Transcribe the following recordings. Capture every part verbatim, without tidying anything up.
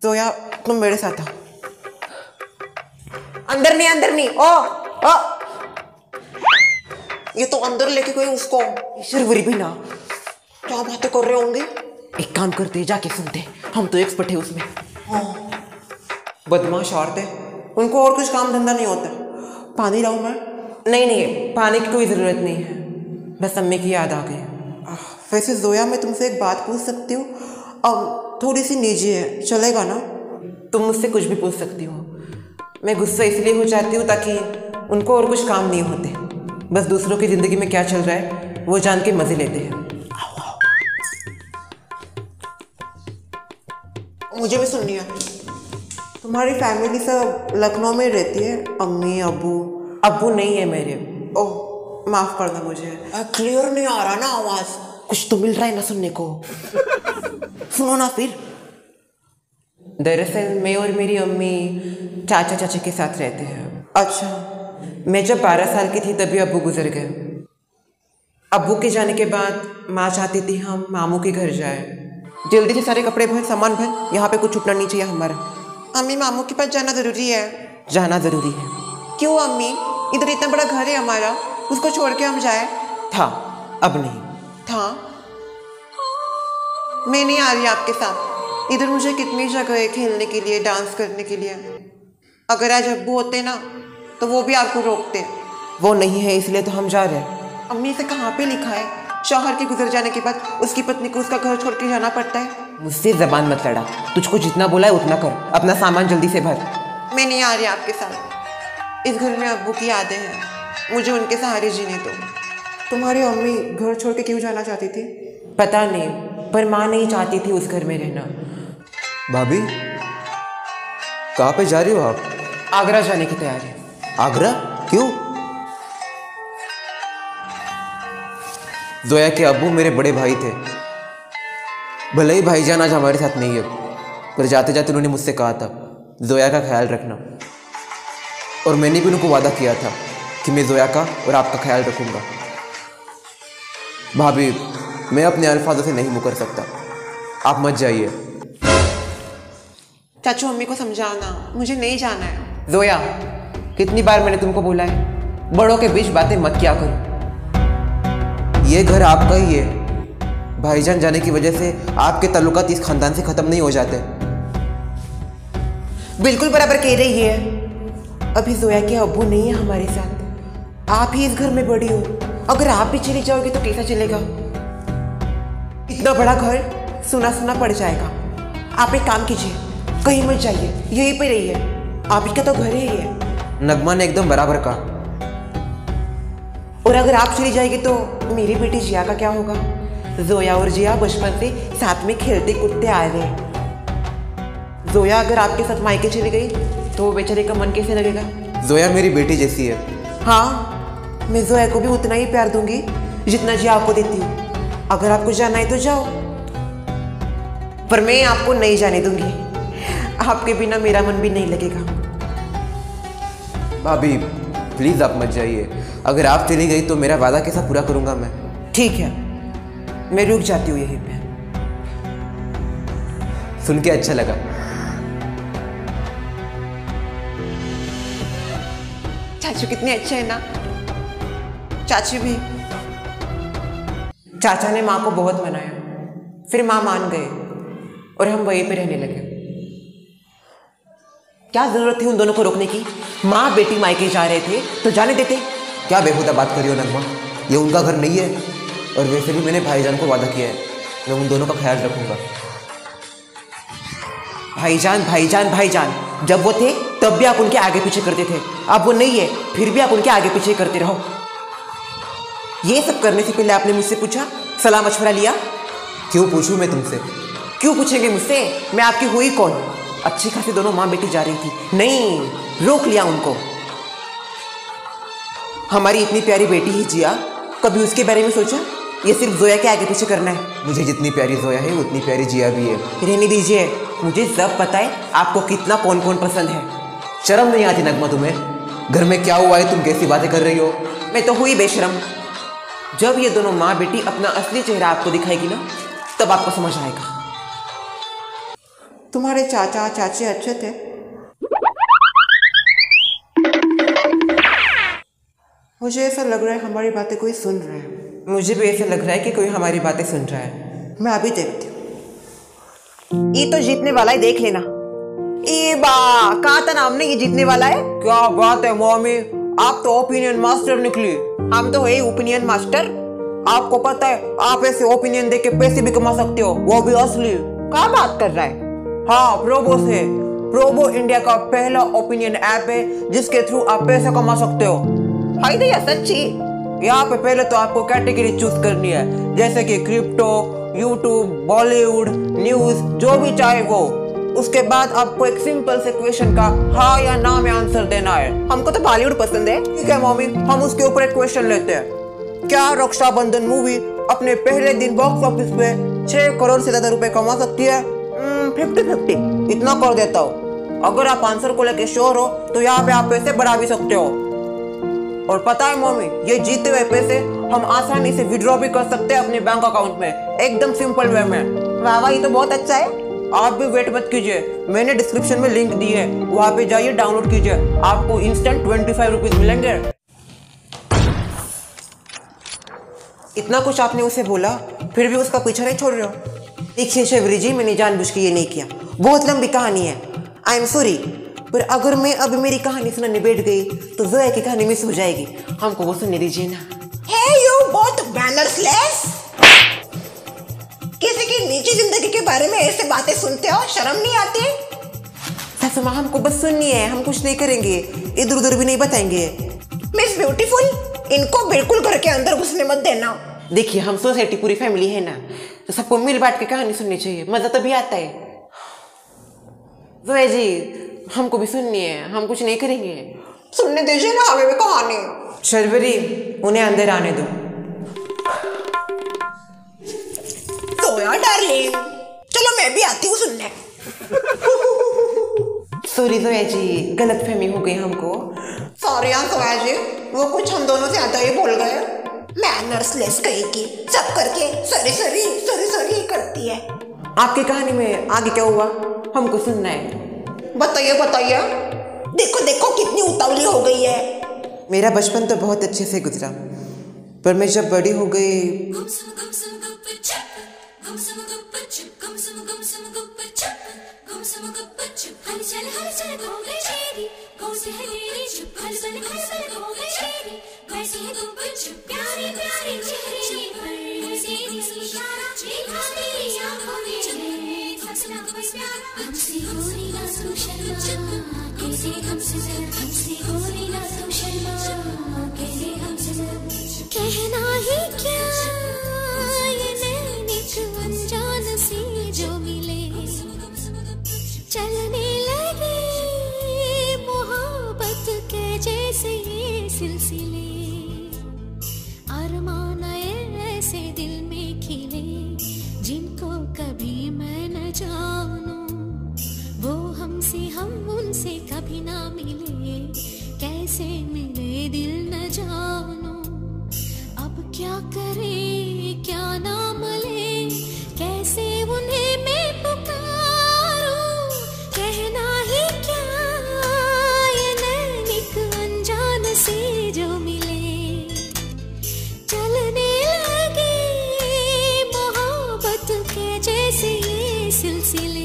तो या तुम मेरे साथ आओ। अंदर नहीं, अंदर नहीं। ओ ओ ये तो अंदर लेके गए उसको। ईश्वरी भी ना, क्या बातें कर रहे होंगे। एक काम करते, जाके सुनते, हम तो एक्सपर्ट है उसमें। हाँ। बदमाश औरतें, उनको और कुछ काम धंधा नहीं होता। पानी लाऊं मैं? नहीं नहीं, पानी की कोई ज़रूरत नहीं है, बस अम्मी की याद आ गई। वैसे जोया, मैं तुमसे एक बात पूछ सकती हूँ? अब थोड़ी सी निजी है, चलेगा ना? तुम मुझसे कुछ भी पूछ सकती हो। मैं गुस्सा इसलिए हो जाती हूँ ताकि उनको और कुछ काम नहीं होते, बस दूसरों की ज़िंदगी में क्या चल रहा है वो जान के मज़े लेते हैं। मुझे भी सुननी है। तुम्हारी फैमिली सब लखनऊ में रहती है? अम्मी, अब्बू? अब्बू नहीं है मेरे। ओह, माफ़ करना, मुझे क्लियर नहीं आ रहा ना आवाज़। कुछ तो मिल रहा है ना सुनने को। सुनो ना फिर। दरअसल मैं और मेरी अम्मी चाचा चाची के साथ रहते हैं। अच्छा। मैं जब बारह साल की थी तभी अब्बू गुजर गए। अब्बू के जाने के बाद माँ चाहती थी हम मामू के घर जाए। जल्दी से सारे कपड़े भर, सामान भर, यहाँ पे कुछ छूटना नहीं चाहिए हमारा। अम्मी, मामू के पास जाना ज़रूरी है। जाना ज़रूरी है? क्यों अम्मी? इधर इतना बड़ा घर है हमारा, उसको छोड़ के हम जाए? था, अब नहीं। था? मैं नहीं आ रही आपके साथ। इधर मुझे कितनी जगह है खेलने के लिए, डांस करने के लिए। अगर आज अब्बू होते ना तो वो भी आपको रोकते। वो नहीं है इसलिए तो हम जा रहे हैं। अम्मी, से कहाँ पे लिखा है शौहर के गुजर जाने के बाद उसकी पत्नी को उसका घर छोड़ के जाना पड़ता है? मुझसे जबान मत लड़ा, तुझको जितना बोला है उतना कर, अपना सामान जल्दी से भर। मैं नहीं आ रही आपके साथ। इस घर में अब्बू की यादें हैं, मुझे उनके सहारे जीने दो। तुम्हारी अम्मी घर छोड़ के क्यों जाना चाहती थी? पता नहीं, पर माँ नहीं चाहती थी उस घर में रहना। भाभी, कहाँ पे जा रही हो आप? आगरा जाने की तैयारी। आगरा? क्यों? जोया के अब्बू मेरे बड़े भाई थे। भले ही भाईजान आज हमारे साथ नहीं है, पर जाते जाते उन्होंने मुझसे कहा था जोया का ख्याल रखना, और मैंने भी उनको वादा किया था कि मैं जोया का और आपका ख्याल रखूंगा। भाभी, मैं अपने अल्फाजों से नहीं मुकर सकता, आप मत जाइए। चाचू, अम्मी को समझाना, मुझे नहीं जाना है। जोया, कितनी बार मैंने तुमको बोला है बड़ों के बीच बातें मत किया करो। ये घर आपका ही है, भाईजान जाने की वजह से आपके ताल्लुकात इस खानदान से खत्म नहीं हो जाते। बिल्कुल बराबर कह रही है। अभी जोया के अब्बू नहीं है हमारे साथ, आप ही इस घर में बड़ी हो। अगर आप भी चली जाओगे तो कैसा चलेगा? इतना बड़ा घर सुना सुना पड़ जाएगा। आप एक काम कीजिए, कहीं मत जाइए, यहीं पे रहिए, आप ही का तो घर ही है। नगमा ने एकदम बराबर कहा। और अगर आप चली जाएगी तो मेरी बेटी जिया का क्या होगा? जोया और जिया बचपन से साथ में खेलते कूदते आए हुए। जोया अगर आपके साथ मायके चली गई तो बेचारे का मन कैसे लगेगा? जोया मेरी बेटी जैसी है। हाँ, मैं जोया को भी उतना ही प्यार दूंगी जितना जिया आपको देती हूँ। अगर आपको जाना है तो जाओ, पर मैं आपको नहीं जाने दूंगी। आपके बिना मेरा मन भी नहीं लगेगा। भाभी, प्लीज़ आप मत जाइए। अगर आप चली गई तो मेरा वादा कैसा पूरा करूंगा मैं? ठीक है, मैं रुक जाती हूँ यहीं पे। सुन के अच्छा लगा। चाचू कितने अच्छे हैं ना। चाची भी। चाचा ने माँ को बहुत मनाया, फिर माँ मान गए और हम वहीं पे रहने लगे। क्या जरूरत थी उन दोनों को रोकने की? माँ बेटी मायके जा रहे थे तो जाने देते। क्या बेहुदा बात करी हो नगमा, ये उनका घर नहीं है। और वैसे भी मैंने भाईजान को वादा किया है, मैं उन दोनों का ख्याल रखूंगा। भाईजान भाईजान भाईजान, जब वो थे तब भी आप उनके आगे पीछे करते थे, अब वो नहीं है फिर भी आप उनके आगे पीछे करते रहो। ये सब करने से पहले आपने मुझसे पूछा, सलाह मशवरा लिया? क्यों पूछूं मैं तुमसे? क्यों पूछेंगे मुझसे? मैं आपकी हुई कौन? अच्छी खासी दोनों माँ बेटी जा रही थी, नहीं, रोक लिया उनको। हमारी इतनी प्यारी बेटी ही जिया, कभी उसके बारे में सोचा? ये सिर्फ जोया के आगे पीछे करना है। मुझे जितनी प्यारी जोया है उतनी प्यारी जिया भी है। रहने दीजिए, मुझे सब पता है आपको कितना कौन कौन पसंद है। शर्म नहीं आती नगमा तुम्हें? घर में क्या हुआ है, तुम कैसी बातें कर रही हो? मैं तो हुई बेशरम। जब ये दोनों माँ बेटी अपना असली चेहरा आपको दिखाएगी ना, तब आपको समझ आएगा। तुम्हारे चाचा चाची अच्छे थे? मुझे ऐसा लग रहा है हमारी बातें कोई सुन रहा है। मुझे भी ऐसा लग रहा है कि कोई हमारी बातें सुन रहा है। मैं अभी देखती हूँ। ये तो जीतने वाला है, देख लेना। ए बा, कहा था ना हमने ये जीतने वाला है। क्या बात है मम्मी, आप तो ओपिनियन मास्टर निकली। हम तो है ओपिनियन मास्टर। आपको पता है आप ऐसे ओपिनियन देके पैसे भी कमा सकते हो, वो भी असली। क्या बात कर रहा है? हाँ, प्रोबो से। प्रोबो इंडिया का पहला ओपिनियन ऐप है जिसके थ्रू आप पैसे कमा सकते हो। हाय दया सच्ची। यहाँ पे पहले तो आपको कैटेगरी चूज करनी है, जैसे कि क्रिप्टो, यूट्यूब, बॉलीवुड, न्यूज, जो भी चाहे वो। उसके बाद आपको एक सिंपल से क्वेश्चन का हाँ या ना में आंसर देना है। हमको तो बॉलीवुड पसंद है। ठीक है मम्मी, हम उसके ऊपर एक क्वेश्चन लेते हैं। क्या रक्षाबंधन मूवी अपने पहले दिन बॉक्स ऑफिस पे छह करोड़ से ज्यादा रुपए कमा सकती है? फिफ्टी फिफ्टी इतना कर देता हूँ। अगर आप आंसर को लेके श्योर हो तो यहाँ पे आप पैसे बढ़ा भी सकते हो। और पता है मम्मी, ये जीते हुए पैसे हम आसानी से विड्रॉ भी कर सकते हैं अपने बैंक अकाउंट में, एकदम सिंपल वे में। वाह वाह, ये तो बहुत अच्छा है। आप भी वेट मत कीजिए, मैंने डिस्क्रिप्शन में लिंक दी है, वहां पे जाइए, डाउनलोड कीजिए, आपको इंस्टेंट ट्वेंटी फाइव रुपीज मिलेंगे। इतना कुछ आपने उसे बोला, फिर भी उसका पीछा नहीं छोड़ रहे हो। देखिए शबरी जी, मैंने जानबूझ के ये नहीं किया। बहुत लंबी कहानी है, आई एम सॉरी। पर अगर मैं अब मेरी कहानी सुनाने बैठ गई तो जोया की कहानी मिस हो जाएगी। हमको वो सुनने दीजिए ना। Hey you both manners-less! किसी की निजी जिंदगी के बारे में ऐसे बातें सुनते हो, शर्म नहीं आती? सासू माँ, हमको बस सुननी है, हम कुछ नहीं करेंगे, इधर उधर भी नहीं बताएंगे। मिस ब्यूटीफुल, इनको बिल्कुल घर के अंदर घुसने मत देना। देखिए, हम सोसाइटी पूरी फैमिली है ना, तो सबको मिल बांट के कहानी सुननी चाहिए, मजा तभी आता है। जोया जी, हमको भी सुननी है, हम कुछ नहीं करेंगे। सुनने दीजिए ना हमें भी कहानी। शर्वरी, उन्हें अंदर आने दो। जोया डार्लिंग, चलो मैं भी आती हूँ सुनने। सॉरी जोया जी, गलत फहमी हो गई हमको। सॉरी यार जोया जी, वो कुछ हम दोनों से आता ही बोल गए। मैनर्सलेस कहेगी, सब करके सॉरी सॉरी सॉरी सॉरी करती है। आपकी कहानी में आगे क्या हुआ, हमको सुनना है। बताइए बताइए। देखो देखो कितनी उतावली हो गई है। मेरा बचपन तो बहुत अच्छे से गुजरा, पर मैं जब बड़ी हो गई कहना ही क्या, ये नैनिक अनजान सी जो मिले, चलने लगे मोहब्बत के जैसे ये सिलसिले, अरमान ऐसे दिल में खिले जिनको कभी मैं न जानूं, वो हमसे हम उनसे कभी ना मिले, कैसे मिले दिल न जानूं, अब क्या करे क्या नाम ले, कैसे उन्हें मैं पुकारूं, कहना ही क्या, ये नैनिक अनजान से जो मिले, चलने लगे मोहब्बत के जैसे ये सिलसिले,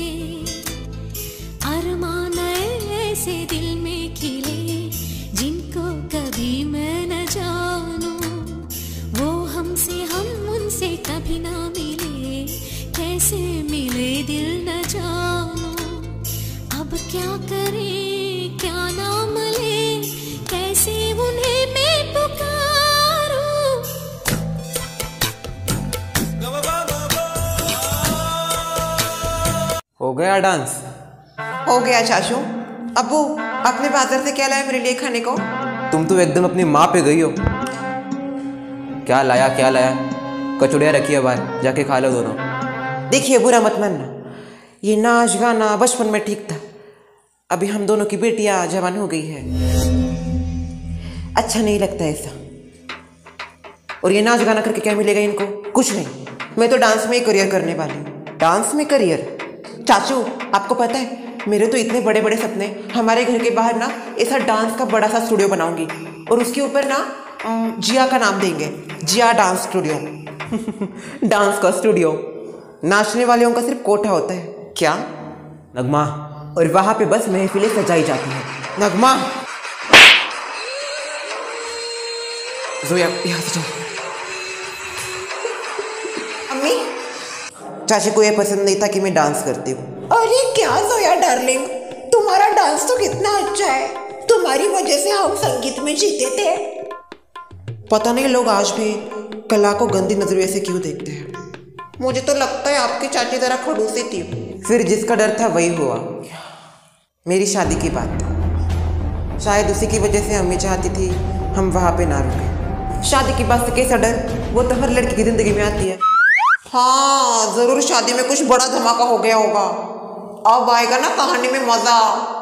अरमान ऐसे दिल में खिले जिनको कभी मैं न जानूं, वो हमसे हम उनसे कभी ना मिले, कैसे मिले दिल न जानूं, अब क्या करें क्या नाम ले, कैसे उन्हें मैं पुकारूं। हो गया डांस? हो गया चाचू। अब्बू, आपने बाजार से क्या लाया मेरे लिए खाने को? तुम तो एकदम अपनी माँ पे गई हो। क्या लाया क्या लाया? कचौड़ियाँ रखी है बाहर, जाके खा लो दोनों। देखिए, बुरा मत मानना, ये नाच गाना बचपन में ठीक था, अभी हम दोनों की बेटियां जवान हो गई है, अच्छा नहीं लगता ऐसा। और ये नाच गाना करके क्या मिलेगा इनको? कुछ नहीं। मैं तो डांस में ही करियर करने वाली हूँ। डांस में करियर? चाचू आपको पता है मेरे तो इतने बड़े बड़े सपने, हमारे घर के बाहर ना ऐसा डांस का बड़ा सा स्टूडियो बनाऊंगी और उसके ऊपर ना अम, जिया का नाम देंगे, जिया डांस स्टूडियो। डांस का स्टूडियो, नाचने वालों का सिर्फ कोठा होता है क्या नगमा, और वहां पे बस महफिलें सजाई जाती हैं। नगमा, जोया यहाँ से जाओ। अम्मी, चाची को यह पसंद नहीं था कि मैं डांस करती हूँ। अरे क्या जोया डार्लिंग, तुम्हारा डांस तो कितना अच्छा है, तुम्हारी वजह से हम संगीत में जीते थे। पता नहीं लोग आज भी कला को गंदी नजरिए से क्यों देखते हैं। मुझे तो लगता है आपकी चाची जरा खड़ूसी थी। फिर जिसका डर था वही हुआ। मेरी शादी की बात, शायद उसी की वजह से अम्मी चाहती थी हम वहाँ पे ना रुके। शादी की बात से कैसा डर, वो तो हर लड़की की जिंदगी में आती है। हाँ जरूर शादी में कुछ बड़ा धमाका हो गया होगा, अब आएगा ना कहानी में मजा।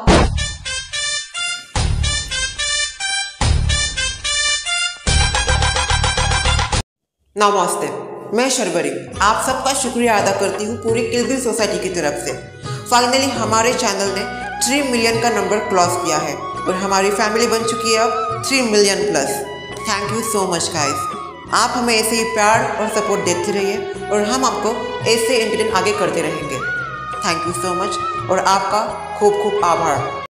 नमस्ते, मैं शर्वरी आप सबका शुक्रिया अदा करती हूँ पूरी किलबिल सोसाइटी की तरफ से। फाइनली हमारे चैनल ने थ्री मिलियन का नंबर क्रॉस किया है और हमारी फैमिली बन चुकी है अब three million plus. Thank you so much guys, आप हमें ऐसे ही प्यार और सपोर्ट देते रहिए और हम आपको ऐसे एंटरटेन आगे करते रहेंगे। थैंक यू सो मच और आपका खूब खूब आभार।